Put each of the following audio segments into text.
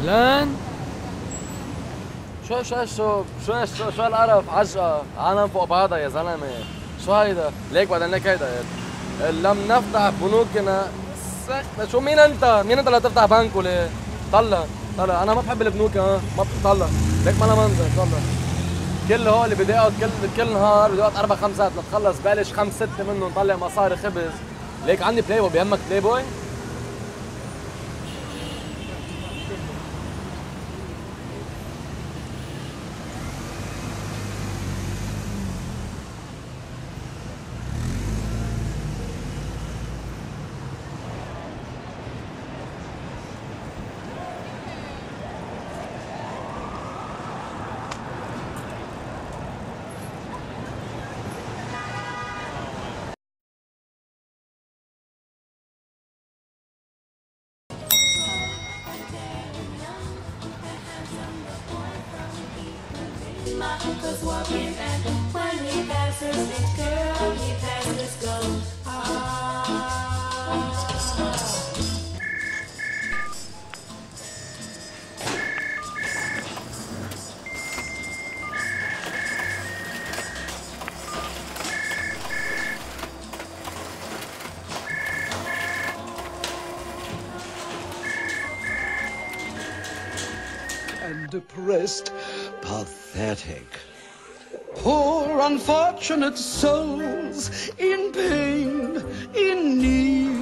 لان شو القرف عجقة عالم فوق بعضها يا زلمة. شو هيدا؟ ليك بعدين ليك هيدا لم نفتح بنوكنا شو مين انت؟ مين انت اللي تفتح بنك وليه؟ طلع انا ما بحب البنوك ما بطلع ليك ما لها منظر. طلع كل هول اللي بدي اقعد كل نهار بدي اقعد 4 5 ساعات لتخلص بلش 5 6 منهم طلع مصاري خبز. ليك عندي بلاي بوي. بيهمك بلاي بوي؟ My uncle's walking and when he passes this girl, he passes go. And depressed, pathetic. Poor unfortunate souls in pain, in need.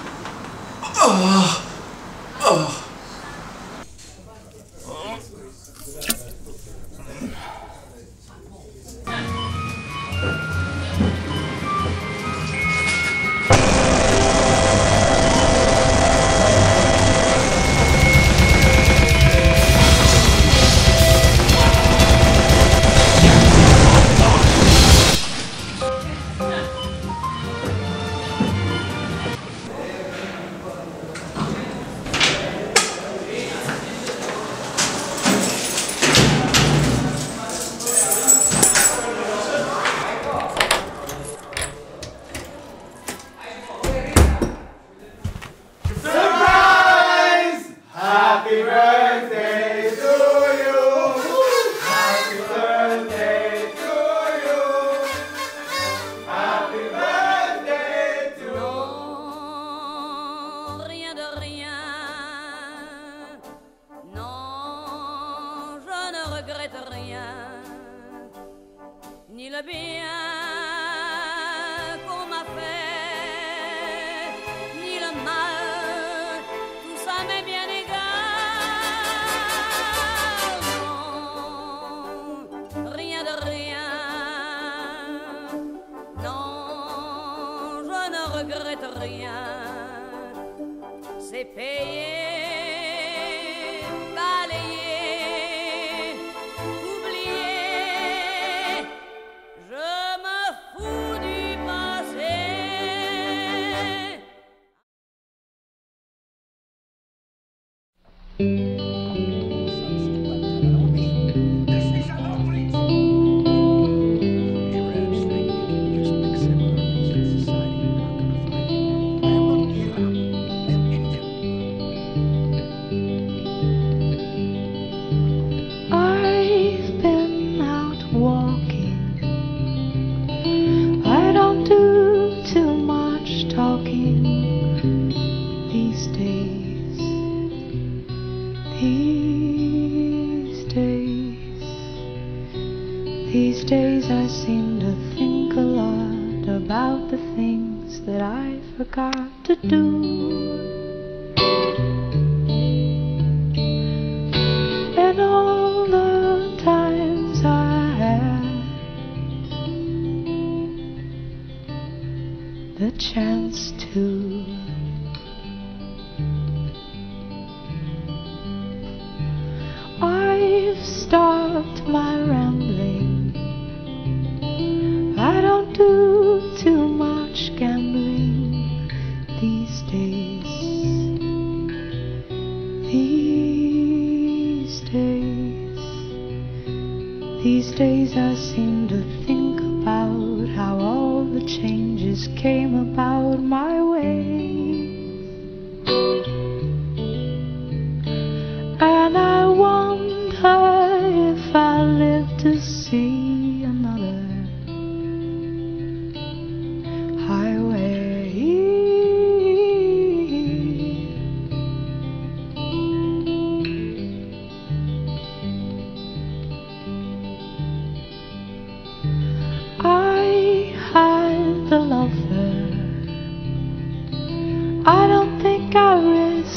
Happy birthday to you. Happy birthday to you. Happy birthday to you. Non, rien de rien. Non, je ne regrette rien. Ni le bien qu'on m'a fait, ni le mal. Tout ça m'est bien égal. Non, rien de rien. Non, je ne regrette rien. C'est payé, balayé, oublié. Je me fous du passé. I've been out walking. I don't do too much talking these days. These days I seem to think a lot about the things that I forgot to do. And all the times I had the chance to. I've stopped my rambling. I don't do too much gambling these days. These days I seem to think about how all the changes came about my way. And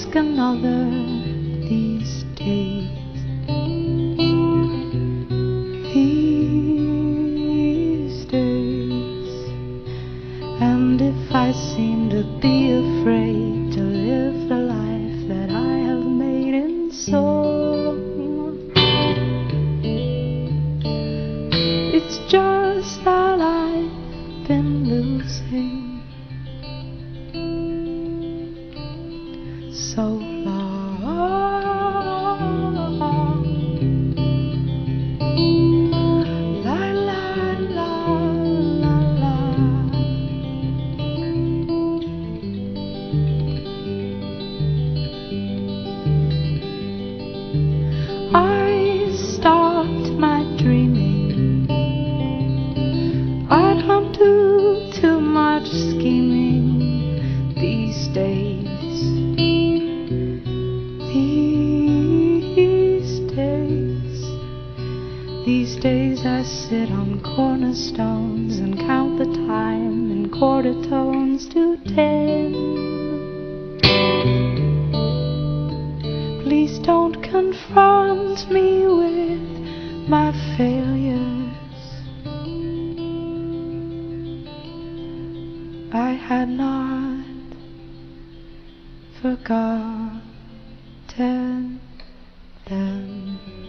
ask another these days. These days. And if I seem to be afraid to live the life that I have made in song, it's just that I've been losing so long. La la la la la. I stopped my dreaming. I don't do too much scheming these days. These days I sit on cornerstones and count the time in quarter tones to 10. Please don't confront me with my failures. I had not forgotten them.